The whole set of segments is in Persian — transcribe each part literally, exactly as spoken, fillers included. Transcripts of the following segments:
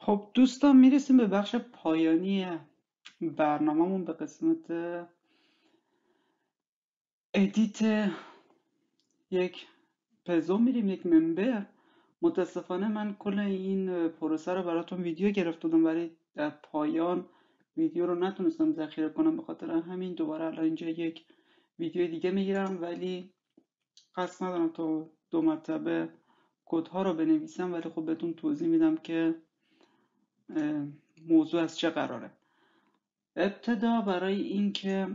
خب دوستان میرسیم به بخش پایانی برنامه‌مون، به قسمت ادیت یک پزو میریم، یک ممبر. متاسفانه من کل این پروسه رو براتون ویدیو گرفته بودم ولی در پایان ویدیو رو نتونستم ذخیره کنم، به خاطر همین دوباره الان اینجا یک ویدیو دیگه میگیرم، ولی قصد ندارم تا دو مرتبه کدها رو بنویسم، ولی خب بهتون توضیح میدم که موضوع از چه قراره. ابتدا برای اینکه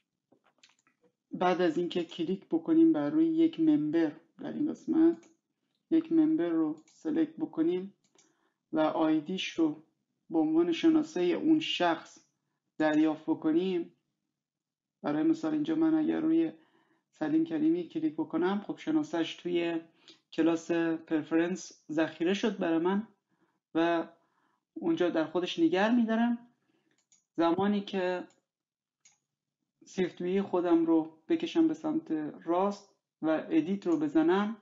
بعد از اینکه کلیک بکنیم بر روی یک ممبر، در این قسمت یک ممبر رو سلکت بکنیم و آیدیش رو به عنوان شناسه اون شخص دریافت بکنیم. برای مثال اینجا من اگر روی سلیم کریمی کلیک بکنم، خب شناسهش توی کلاس پرفرنس ذخیره شد برای من و اونجا در خودش نگر میدارم. زمانی که سیفتوی خودم رو بکشم به سمت راست و ادیت رو بزنم،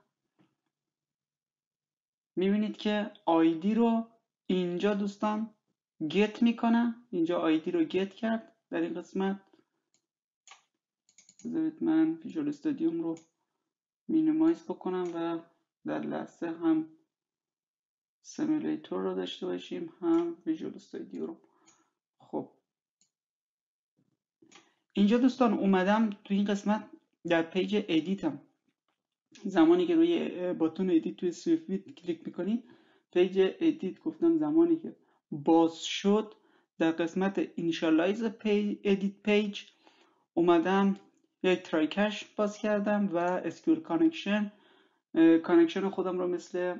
میبینید که آیدی رو اینجا دوستان گت میکنه. اینجا آیدی رو گت کرد. در این قسمت بذارید من ویژوال استودیوم رو مینیمایز بکنم و در لحظه هم سیمولیتور رو داشته باشیم هم ویژوال استودیو رو. خب اینجا دوستان اومدم تو این قسمت در پیج ادیتم. زمانی که روی باتون ادیت توی سویفت کلیک میکنید، پیج ادیت گفتم زمانی که باز شد، در قسمت اینیشالایز پیج ادیت پیج اومدم یک ترای کش باز کردم و اسکیول کانکشن کانکشن خودم رو مثل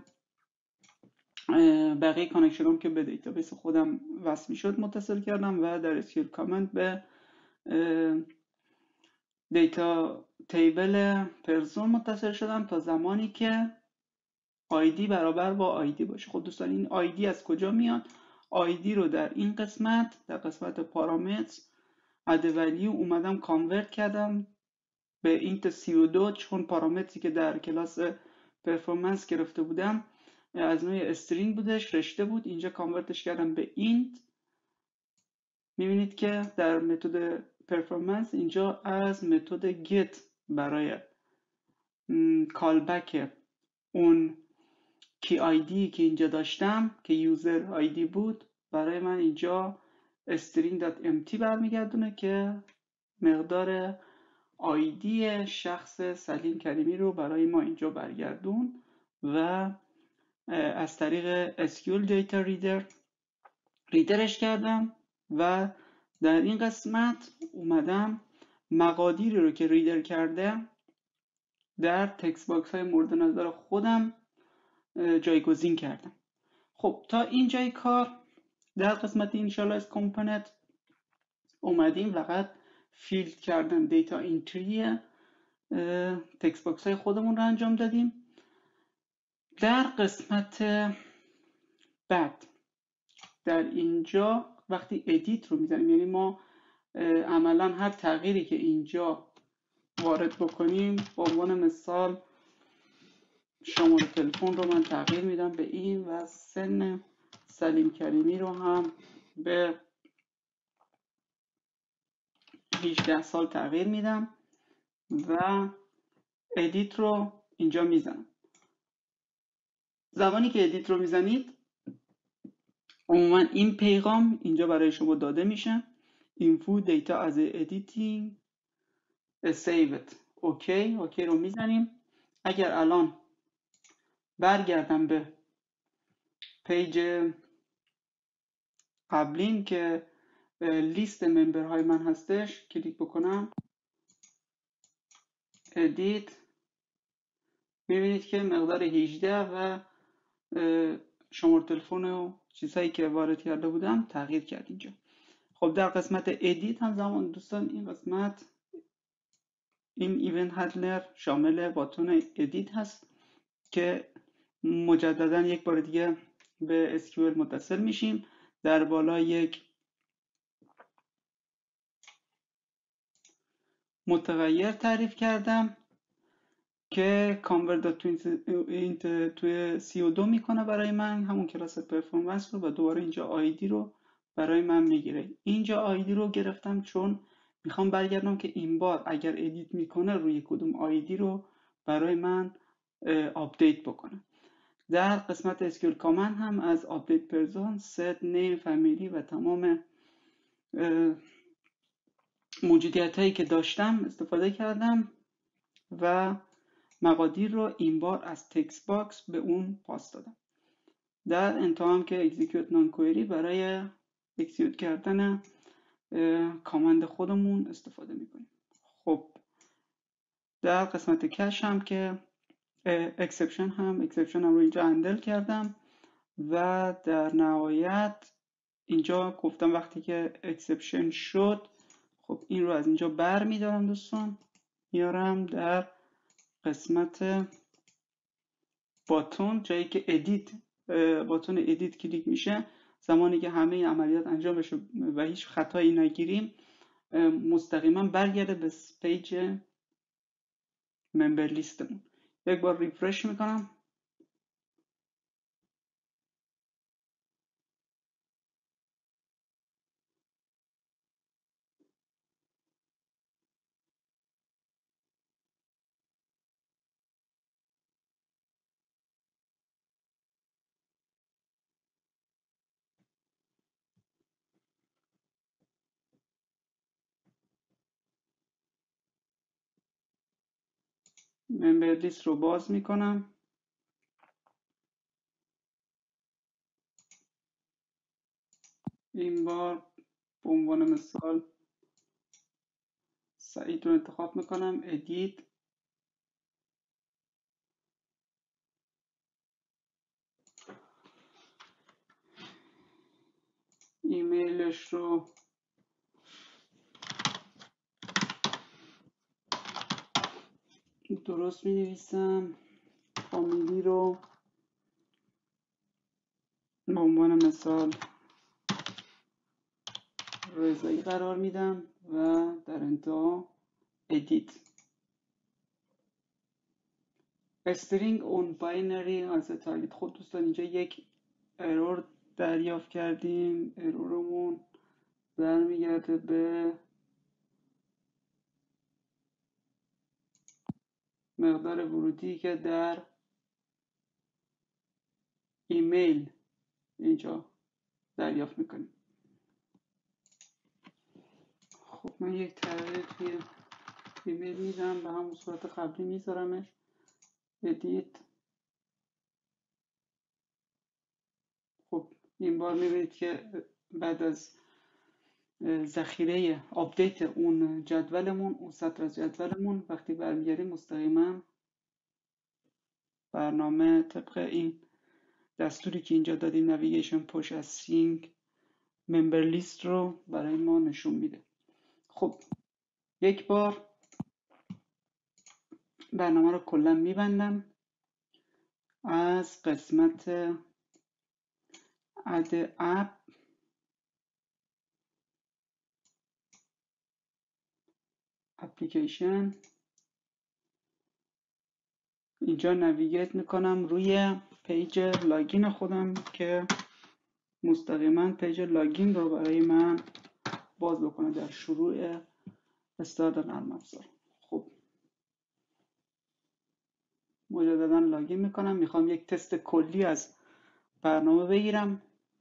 بقیه کانکشن هم که به دیتابیس خودم وصل میشد متصل کردم و در اسکیول کامنت به دیتا تیبل پرسون متصل شدم تا زمانی که آیدی برابر با آیدی باشه. خب دوستان این آیدی از کجا میاد؟ آیدی رو در این قسمت، در قسمت پارامتر اد ولیو اومدم کانورت کردم به اینت سی و دو، چون پارامتری که در کلاس پرفورمنس گرفته بودم از نوع استرینگ بودش، رشته بود. اینجا کانورتش کردم به اینت. میبینید که در متد پرفورمنس اینجا از متد گت برای کالبک اون کی آیدی که اینجا داشتم که یوزر آیدی بود، برای من اینجا string.empty برمیگردونه که مقدار آیدی شخص سلیم کریمی رو برای ما اینجا برگردون و از طریق اسکیول دیتا ریدر ریدرش کردم و در این قسمت اومدم مقادیری رو که ریدر کرده در تکست باکس های مورد نظر خودم جایگزین کردم. خب تا اینجای کار در قسمت اینیشالایز کامپوننت اومدیم فقط فیلد کردن دیتا اینتری تکست باکس های خودمون رو انجام دادیم. در قسمت بعد در اینجا وقتی ادیت رو میزنیم، یعنی ما عملا هر تغییری که اینجا وارد بکنیم، به عنوان مثال شماره تلفن رو من تغییر میدم به این و سن سلیم کریمی رو هم به هجده سال تغییر میدم و ادیت رو اینجا میزنم. زمانی که ادیت رو میزنید عموما این پیغام اینجا برای شما داده میشه: info data as editing saved. اوکی اوکی رو میزنیم. اگر الان برگردم به پیج قبلین که لیست ممبرهای من هستش، کلیک بکنم ادیت، میبینید که مقدار هجده و شماره تلفن و چیزهایی که وارد کرده بودم تغییر کرد اینجا. خب در قسمت ادیت هم زمان دوستان این قسمت این ایونت هندلر شامل باتون ادیت هست که مجددا یک بار دیگه به اسکیول متصل میشیم. در بالا یک متغیر تعریف کردم که کانورت توی سی و دو میکنه برای من همون کلاس پرفورمنس رو و دوباره اینجا آیدی رو برای من میگیره. اینجا آیدی رو گرفتم چون میخوام برگردم که این بار اگر ادیت میکنه روی کدوم آیدی رو برای من آپدیت بکنه. در قسمت اسکیول کامند هم از آپدیت پرزون، ست، نیم، فامیلی و تمام موجودیت هایی که داشتم استفاده کردم و مقادیر رو این بار از تکست باکس به اون پاس دادم. در انتها هم که اکزیکیوت نان کوئری برای اکزیکیوت کردن کامند خودمون استفاده میکنیم. خب در قسمت کش هم که اکسپشن هم اکسپشن هم رو اینجا هندل کردم و در نهایت اینجا گفتم وقتی که اکسپشن شد خب این رو از اینجا بر میدارم دوستان، میارم در قسمت باتون، جایی که ادیت باتون ادیت کلیک میشه، زمانی که همه این عملیات انجام بشه و هیچ خطایی نگیریم مستقیما برگرده به پیج ممبر لیستمون. یک بار ریفرش میکنم. ممبر لیست رو باز میکنم. این بار به عنوان مثال سعید رو انتخاب میکنم. ادیت، ایمیلش رو درست می نویسم. فامیلی رو به عنوان مثال رضایی قرار میدم و در انتها ادیت. استرینگ اون باینری از تارگت. خود دوستان اینجا یک ارور دریافت کردیم. ارورمون برمیگرده به مقدار ورودی که در ایمیل اینجا دریافت میکنیم. خب من یک تغییر توی ایمیل میدم، به همون صورت قبلی میذارمش. ادیت. خب این بار میبینید که بعد از ذخیره آپدیت اون جدولمون، اون سطر از جدولمون، وقتی برمیگردیم مستقیما برنامه طبق این دستوری که اینجا دادیم نویگیشن پوش از سینک ممبر لیست رو برای ما نشون میده. خب یک بار برنامه رو کلا میبندم. از قسمت اد اپ اپلیکیشن اینجا نویگیت میکنم روی پیج لاگین خودم که مستقیما پیج لاگین رو برای من باز بکنه در شروع استارت نرم افزار. خب مجددا لاگین میکنم. میخوام یک تست کلی از برنامه بگیرم.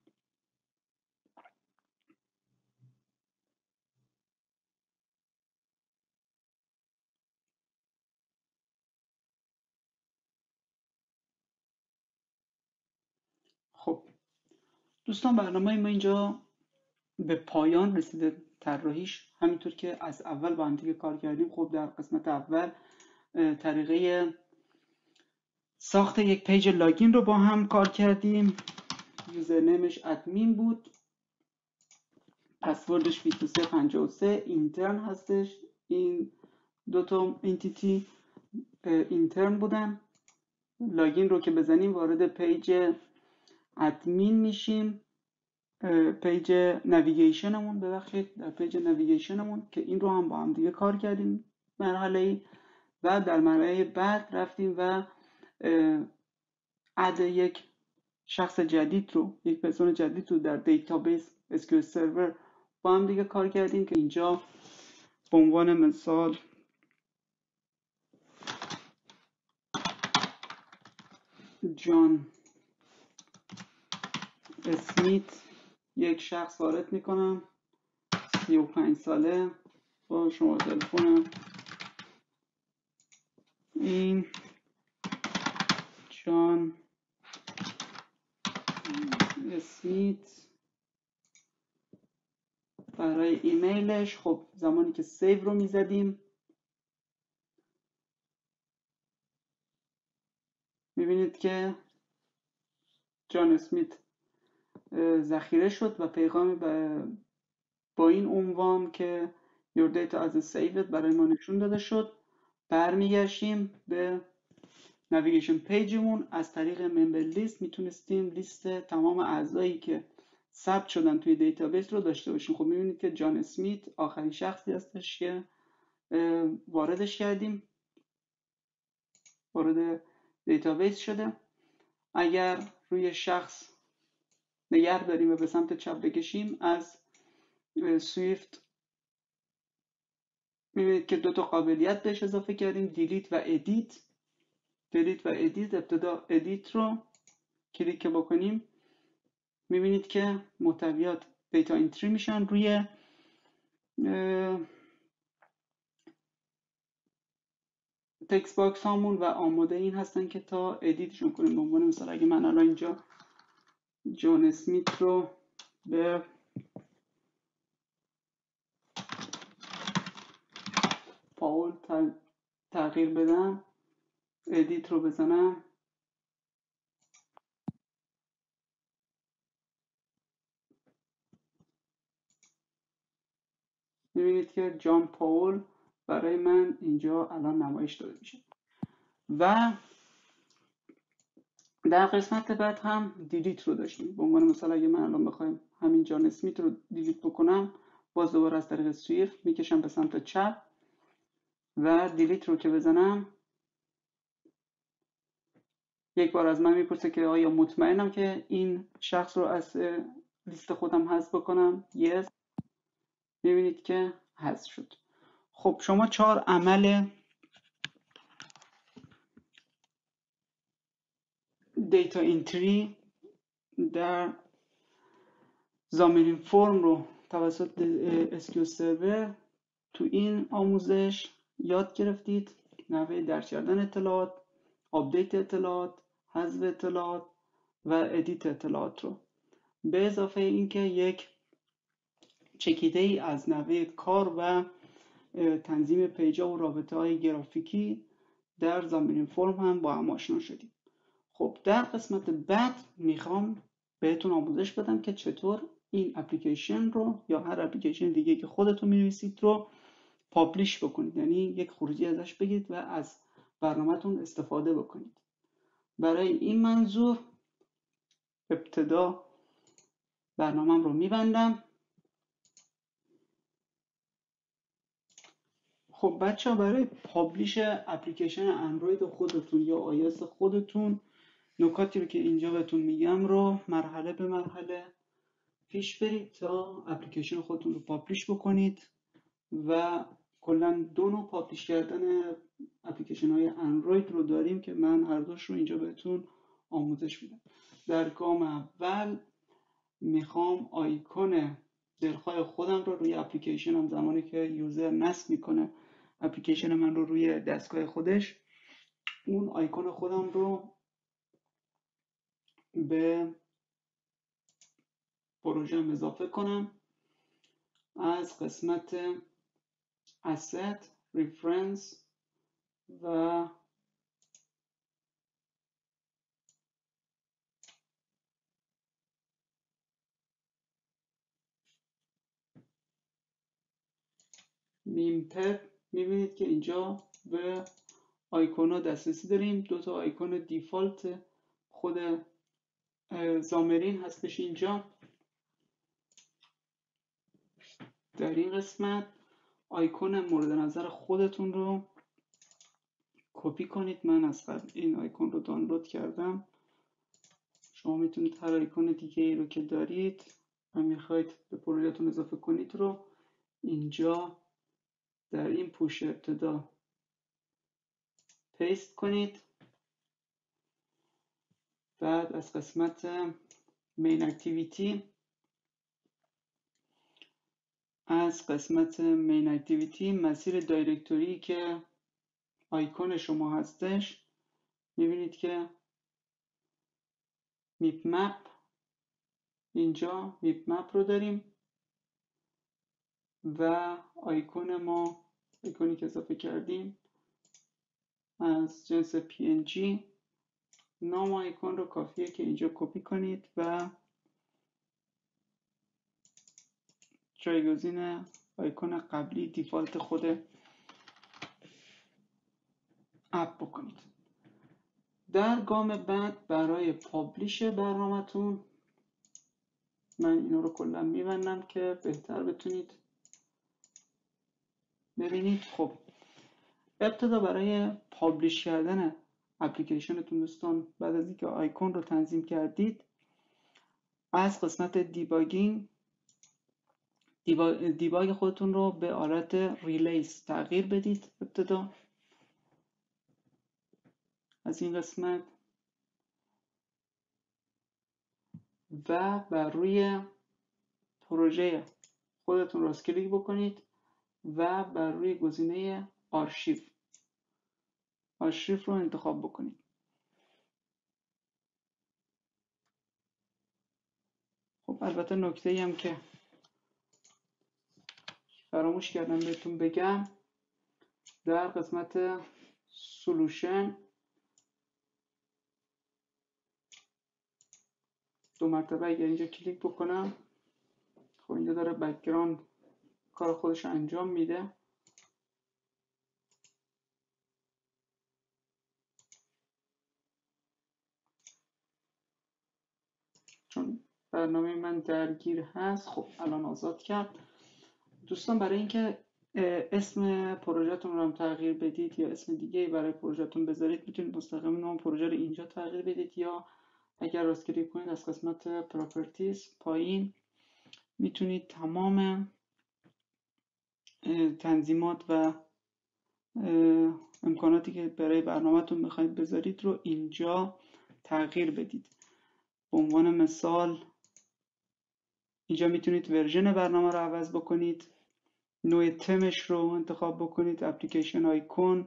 خب دوستان برنامه ما اینجا به پایان رسیده. طراحیش همینطور که از اول با هم دیگه کار کردیم. خب در قسمت اول طریقه ساخت یک پیج لاگین رو با هم کار کردیم. یوزرنیمش ادمین بود، پسوردش بی تو سه پنجاه و سه، اینترن هستش. این دو تا انتیتی اینترن بودن. لاگین رو که بزنیم وارد پیج ادمین میشیم. پیج نویگیشنمون ببخشید در پیج نویگیشنمون که این رو هم با هم دیگه کار کردیم مرحله ای و در مرحله بعد رفتیم و اد یک شخص جدید رو یک پرسون جدید رو در دیتابیس اس کیو ال سرور با هم دیگه کار کردیم که اینجا به عنوان مثال جان اسمیت یک شخص وارد میکنم، سی و پنج ساله، با شما تلفنم. این جان اسمیت برای ایمیلش، خب زمانی که سیو رو میزدیم میبینید که جان اسمیت ذخیره شد و پیغامی با این عنوان که your data as a saved برای ما نشون داده شد. برمیگشتیم به نویگیشن پیجمون، از طریق ممبر لیست میتونستیم لیست تمام اعضایی که ثبت شدن توی دیتابیس رو داشته باشیم. خب میبینید که جان اسمیت آخرین شخصی هستش که واردش کردیم، وارد دیتابیس شده. اگر روی شخص نگه داریم و به سمت چپ بکشیم از سویفت میبینید که دو تا قابلیت بهش اضافه کردیم، دیلیت و ادیت. دیلیت و ادیت، ابتدا ادیت رو کلیک بکنیم میبینید که محتویات دیتا انتری میشن روی تکست باکس هامون و آماده این هستن که تا ادیتشون کنیم. به عنوان مثال اگه من الان اینجا جان اسمیت رو به پاول تغییر بدم، ادیت رو بزنم، میبینید که جان پاول برای من اینجا الان نمایش داده میشه. و در قسمت بعد هم دیلیت رو داشتیم. به عنوان مثال اگه من الان بخوایم همین جان اسمیت رو دیلیت بکنم، باز دوباره از طریق سویفت میکشم به سمت چپ و دیلیت رو که بزنم یک بار از من میپرسه که آیا مطمئنم که این شخص رو از لیست خودم حذف بکنم. yes. میبینید که حذف شد. خب شما چهار عمل دیتا انتری در زامینین فرم رو توسط اس کیو ال سرور تو این آموزش یاد گرفتید. نحوه درج کردن اطلاعات، آپدیت اطلاعات، حذف اطلاعات و ادیت اطلاعات رو، به اضافه اینکه یک چکیده ای از نحوه کار و تنظیم پیجا و رابطه های گرافیکی در زامینین فرم هم با هم آشنا شدیم. خب در قسمت بعد میخوام بهتون آموزش بدم که چطور این اپلیکیشن رو یا هر اپلیکیشن دیگه که خودتون می‌نویسید رو پابلیش بکنید، یعنی یک خروجی ازش بگیرید و از برنامه‌تون استفاده بکنید. برای این منظور ابتدا برنامه‌ام رو میبندم. خب بچه ها، برای پابلیش اپلیکیشن اندروید خودتون یا آی‌اس خودتون نکاتی رو که اینجا بهتون میگم رو مرحله به مرحله پیش برید تا اپلیکیشن خودتون رو پابلیش بکنید. و کلا دو نوع پابلیش کردن اپلیکیشن های اندروید رو داریم که من هر دوش رو اینجا بهتون آموزش میدم. در گام اول میخوام آیکون دلخواه خودم رو روی اپلیکیشنم، زمانی که یوزر نصب میکنه اپلیکیشن من رو روی دستگاه خودش، اون آیکون خودم رو به پروژه اضافه کنم. از قسمت asset reference و میمپد میبینید که اینجا به آیکونا دسترسی داریم. دو تا آیکون دیفالت خود زامرین هستش اینجا. در این قسمت آیکون مورد نظر خودتون رو کپی کنید. من از قبل این آیکون رو دانلود کردم. شما میتونید هر آیکون دیگه ای رو که دارید و میخواید به پروژهتون اضافه کنید رو اینجا در این پوش ابتدا پیست کنید. بعد از قسمت مین اکتیویتی از قسمت مین اکتیویتی مسیر دایرکتوری که آیکون شما هستش میبینید که میپ مپ، اینجا میپ مپ رو داریم و آیکون ما، آیکونی که اضافه کردیم از جنس پی ان جی. نام آیکون رو کافیه که اینجا کپی کنید و جایگزین آیکون قبلی دیفالت خود اپ بکنید. در گام بعد برای پابلیش برنامه‌تون من اینا رو کلا میبندم که بهتر بتونید ببینید. خب ابتدا برای پابلیش کردن اپلیکیشنتون دوستان، بعد از اینکه آیکون رو تنظیم کردید از قسمت دیباگینگ دیبا... دیباگ خودتون رو به حالت ریلیس تغییر بدید. ابتدا از این قسمت و بر روی پروژه خودتون راست کلیک بکنید و بر روی گزینه آرشیو آرشیو رو انتخاب بکنید. خب البته نکته ای هم که فراموش کردم بهتون بگم، در قسمت سولوشن دو مرتبه اگر اینجا کلیک بکنم، خب اینجا داره بک‌گراند کار خودش انجام میده. چون برنامه من درگیر هست، خب الان آزاد کرد. دوستان برای اینکه اسم پروژهتون رو هم تغییر بدید یا اسم دیگه برای پروژهتون بذارید، میتونید مستقیم نام پروژه رو اینجا تغییر بدید یا اگر راست کلیک کنید از قسمت پراپرتیز پایین میتونید تمام تنظیمات و امکاناتی که برای برنامهتون میخواید بذارید رو اینجا تغییر بدید. به عنوان مثال اینجا میتونید ورژن برنامه رو عوض بکنید، نوع تمش رو انتخاب بکنید، اپلیکیشن آیکون.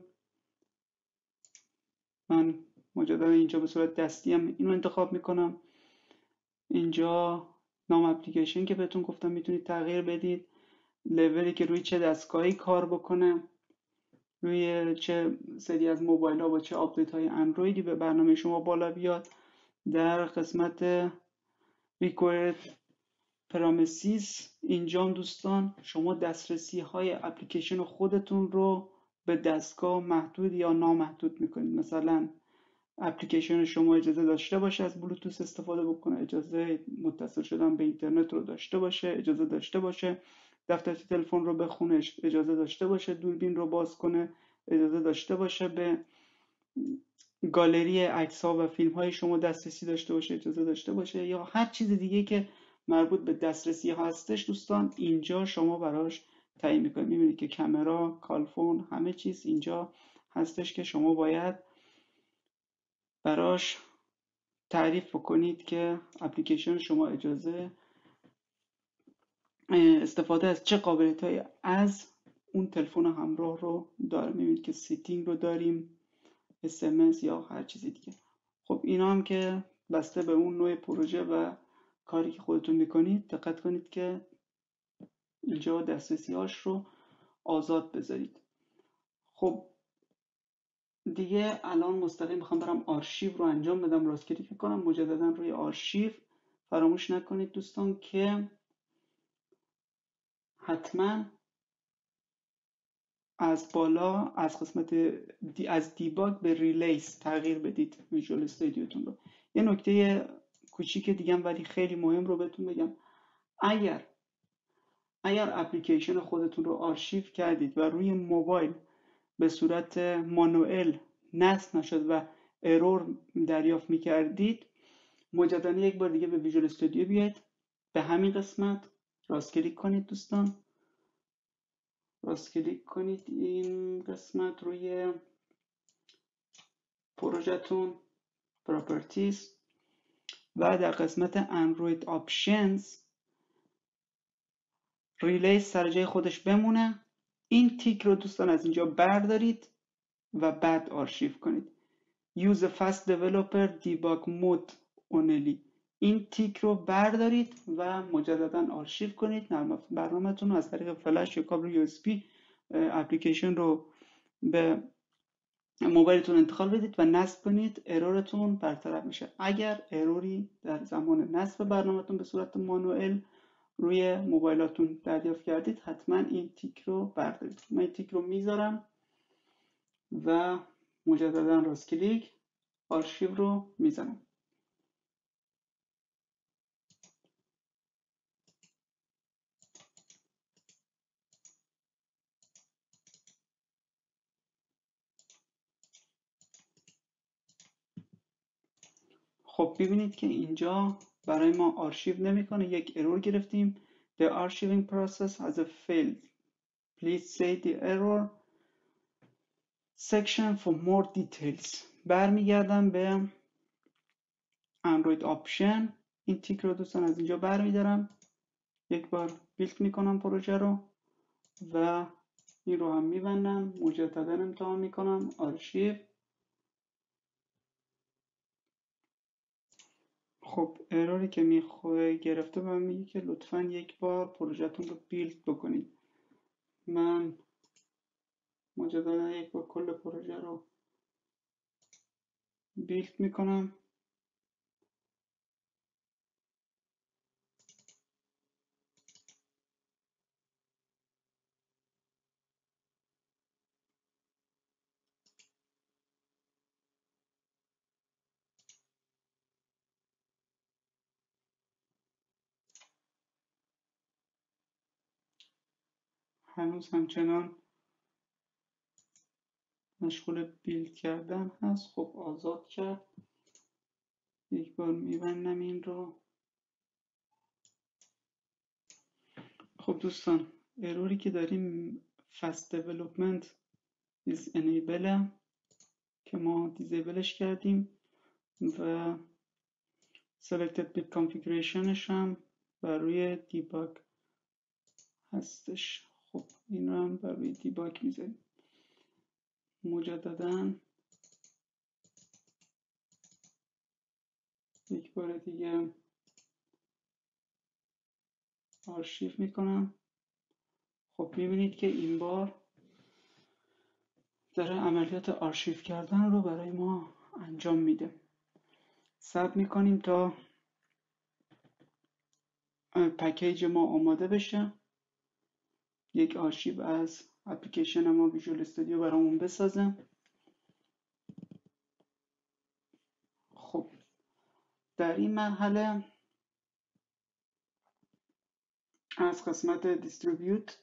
من مجددا اینجا به صورت دستی هم اینو انتخاب میکنم. اینجا نام اپلیکیشن که بهتون گفتم میتونید تغییر بدید، لولی که روی چه دستگاهی کار بکنه، روی چه سری از موبایل ها با چه آپدیت های اندرویدی به برنامه شما بالا بیاد. در قسمت ریکوایرد پرامسیس اینجا دوستان شما دسترسی های اپلیکیشن خودتون رو به دستگاه محدود یا نامحدود میکنید. مثلا اپلیکیشن شما اجازه داشته باشه از بلوتوث استفاده بکنه، اجازه متصل شدن به اینترنت رو داشته باشه، اجازه داشته باشه دفترچه تلفن رو بخونه، اجازه داشته باشه دوربین رو باز کنه، اجازه داشته باشه به گالری عکس ها و فیلم های شما دسترسی داشته باشه، اجازه داشته باشه، یا هر چیز دیگه که مربوط به دسترسی ها هستش دوستان اینجا شما براش تعیین میکنید. میبینید که کامera، کالفون، همه چیز اینجا هستش که شما باید براش تعریف بکنید که اپلیکیشن شما اجازه استفاده از چه قابلیت‌هایی از اون تلفن همراه رو داره. میبینید که سیتینگ رو داریم، اس ام اس یا هر چیزی دیگه. خب اینا هم که بسته به اون نوع پروژه و کاری که خودتون میکنید دقت کنید که اینجا دسترسی هاش رو آزاد بذارید. خب دیگه الان مستقیم میخوام برم آرشیو رو انجام بدم. راست کلیک میکنم مجددا روی آرشیو. فراموش نکنید دوستان که حتما از بالا از قسمت دی از دیباگ به ریلیس تغییر بدید ویژوال استودیوتون رو. یه نکته کوچیک دیگه هم ولی خیلی مهم رو بهتون بگم، اگر اگر اپلیکیشن خودتون رو آرشیو کردید و روی موبایل به صورت مانوئل نصب نشد و ارور دریافت میکردید، مجددا یک بار دیگه به ویژوال استودیو بیاید، به همین قسمت راست کلیک کنید دوستان، راست کلیک کنید این قسمت روی پروژهتون، پراپرتیز، و در قسمت اندروید آپشنز ریلی سر جای خودش بمونه. این تیک رو دوستان از اینجا بردارید و بعد آرشیو کنید. Use fast developer debug mode only. این تیک رو بردارید و مجددا آرشیو کنید. نرم برنامه‌تون رو از طریق فلش یا کابل یو اس بی اپلیکیشن رو به موبایلتون انتقال بدید و نصب کنید، ارورتون برطرف میشه. اگر اروری در زمان نصب برنامه‌تون به صورت مانوئل روی موبایلاتون دریافت کردید، حتما این تیک رو بردارید. من این تیک رو میذارم و مجددا راست کلیک آرشیو رو میزنم. خب ببینید که اینجا برای ما آرشیو نمیکنه، یک ارور گرفتیم. The archiving process has failed. Please say the error section for more details. برمیگردم به اندروید آپشن. این تیک رو دوستان از اینجا برمیدارم، یک بار بیلت میکنم پروژه رو و این رو هم میبندم، مجددا امتحان میکنم آرشیو. خب اروری که میخواه گرفته و میگه که لطفا یک بار پروژهتون رو بیلد بکنید. من مجددا یک بار کل پروژه رو بیلد میکنم. هنوز همچنان مشغول بیلد کردن هست. خب آزاد کرد، یک بار میبندم این رو. خب دوستان اروری که داریم fast development is enable که ما دیزیبلش کردیم و selected bit configurationش هم بر روی دیباگ هستش. خب این رو هم بر روی دیباگ میذاریم. مجددا یک بار دیگه آرشیو میکنم. خب میبینید که این بار داره عملیات آرشیو کردن رو برای ما انجام میده. صبر میکنیم تا پکیج ما آماده بشه، یک آرشیو از اپلیکیشن ما ویژوال استودیو برامون بسازه. خب در این مرحله از قسمت دیستریبیوت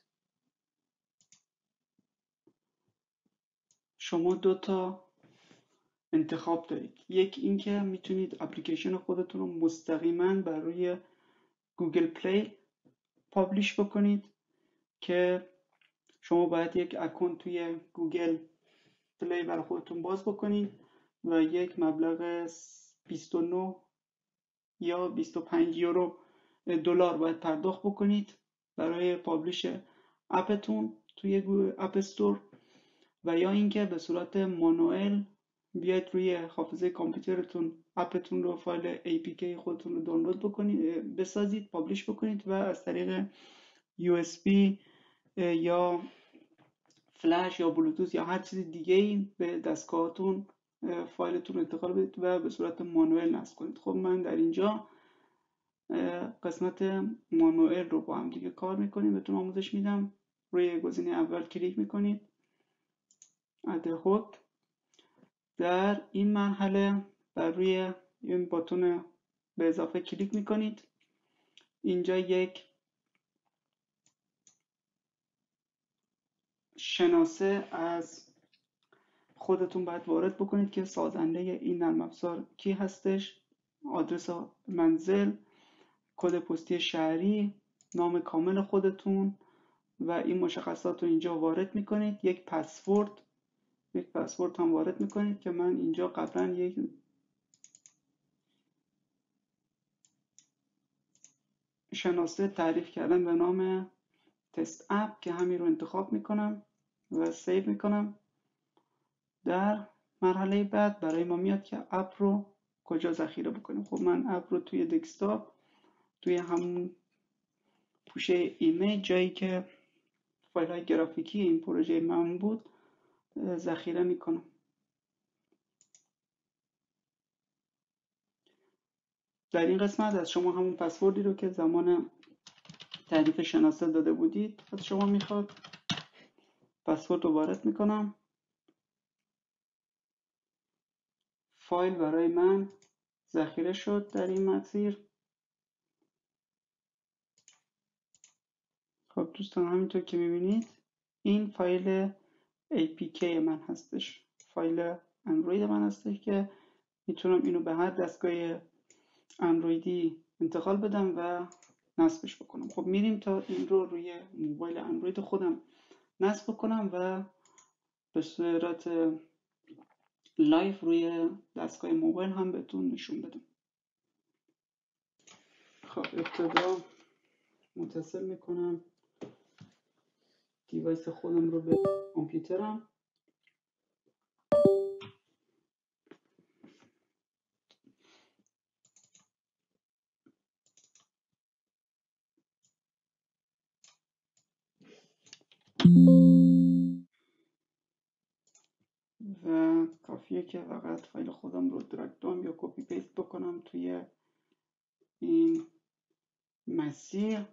شما دو تا انتخاب دارید. یک اینکه میتونید اپلیکیشن خودتون رو مستقیما بر روی گوگل پلی پابلیش بکنید که شما باید یک اکانت توی گوگل پلی برای خودتون باز بکنید و یک مبلغ بیست و نه یا بیست و پنج یورو دلار باید پرداخت بکنید برای پابلیش اپتون توی اپ استور، و یا اینکه به صورت مانوئل بیاید روی حافظه کامپیوترتون اپتون رو، فایل ای پی کی خودتون رو دانلود بکنید، بسازید، پابلیش بکنید و از طریق یو اس بی یا فلش یا بلوتوث یا هر چیز دیگه ای به دستگاهتون فایلتون رو انتقال بدید و به صورت مانوئل نصب کنید. خب من در اینجا قسمت مانوئل رو با هم دیگه کار میکنیم، بهتون آموزش میدم. روی گزینه اول کلیک میکنید، اد هوک. در این مرحله بر روی این باتون به اضافه کلیک میکنید. اینجا یک شناسه از خودتون باید وارد بکنید که سازنده این نرم افزار کی هستش، آدرس منزل، کد پستی شهری، نام کامل خودتون و این مشخصات رو اینجا وارد میکنید. یک پسورد یک پسورد هم وارد میکنید که من اینجا قبلا یک شناسه تعریف کردم به نام تست اپ که همین رو انتخاب میکنم و سیو میکنم. در مرحله بعد برای ما میاد که اپ رو کجا ذخیره بکنیم. خب من اپ رو توی دسکتاپ، توی همون پوشه ایمیج، جایی که فایل های گرافیکی این پروژه من بود، ذخیره میکنم. در این قسمت از شما همون پسوردی رو که زمان تعریف شناسه داده بودید از شما میخواد. پسورد رو وارد میکنم. فایل برای من ذخیره شد در این مسیر. خب دوستان، همینطور که میبینید این فایل ای پی کی من هستش، فایل اندروید من هستش که میتونم اینو به هر دستگاه اندرویدی انتقال بدم و نصبش بکنم. خب میریم تا این رو روی موبایل اندروید خودم نصب بکنم و به صورت لایف روی دستگاه موبایل هم بهتون نشون بدم. خب ابتدا متصل میکنم دیوایس خودم رو به کامپیوترم. و کافیه که فقط فایل خودم رو درگ دام یا کپی پیست بکنم توی این مسیر.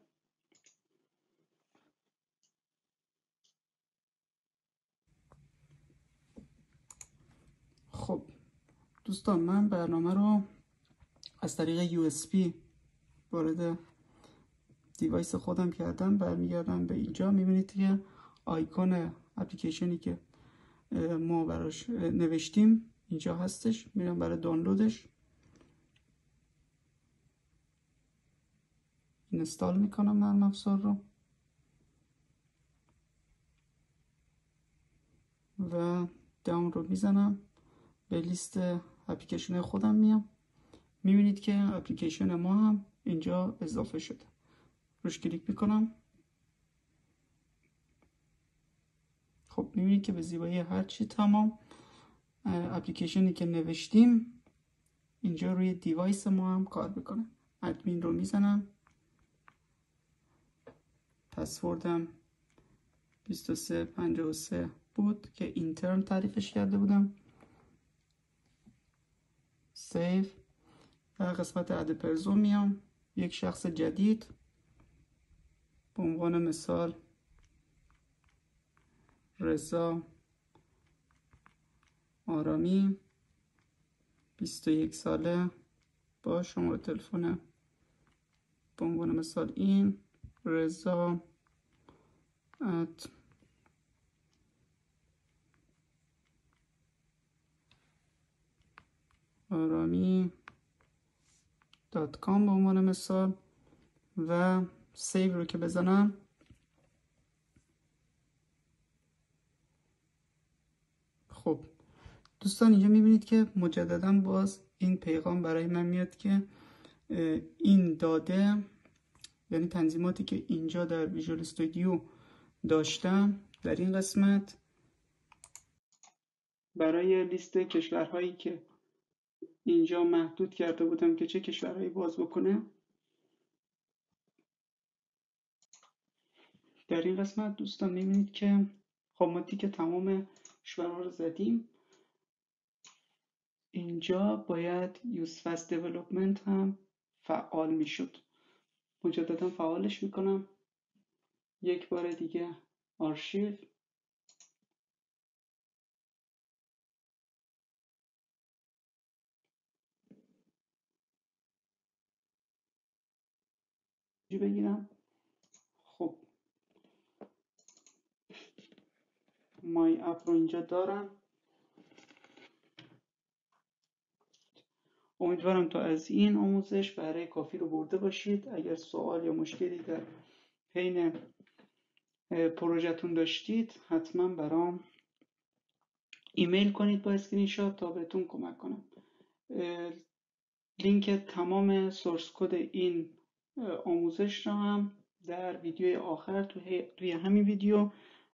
خب دوستان، من برنامه رو از طریق یو اس بی وارد دیوایس خودم کردم. برمیگردم به اینجا، میبینید که آیکون اپلیکیشنی که ما براش نوشتیم اینجا هستش. میرم برای دانلودش، اینستال میکنم نرم افزار رو و داون رو میزنم. به لیست اپلیکیشن خودم میام. میبینید که اپلیکیشن ما هم اینجا اضافه شده. روش کلیک میکنم. خب میبینید که به زیبایی هرچی تمام اپلیکیشنی که نوشتیم اینجا روی دیوایس ما هم کار بکنه. ادمین رو میزنم. پسوردم بیست و سه پنجاه و سه بود که اینترن تعریفش کرده بودم. سیو. در قسمت اد پرزون میام. یک شخص جدید به عنوان مثال رضا آرامی، بیست و یک ساله، با شماره تلفن به عنوان مثال این رضا ات آرامی دات کام به عنوان مثال و سیو رو که بزنم، خب دوستان اینجا میبینید که مجددا باز این پیغام برای من میاد که این داده، یعنی تنظیماتی که اینجا در ویژوال استودیو داشتم، در این قسمت برای لیست کشورهایی که اینجا محدود کرده بودم که چه کشورهایی باز بکنه، در این قسمت دوستان میبینید که خب ما که تمام کشورها رو زدیم. اینجا باید یوز فست دیولپمنت هم فعال میشد. مجددا فعالش میکنم. یک بار دیگه آرشیو، بگیرم. خب مای اپ رو اینجا دارم. امیدوارم تا از این آموزش بهره کافی رو برده باشید. اگر سوال یا مشکلی در حین پروژهتون داشتید حتما برام ایمیل کنید با اسکرین شات تا بهتون کمک کنم. لینک تمام سورس کد این آموزش را هم در ویدیوی آخر توی همین ویدیو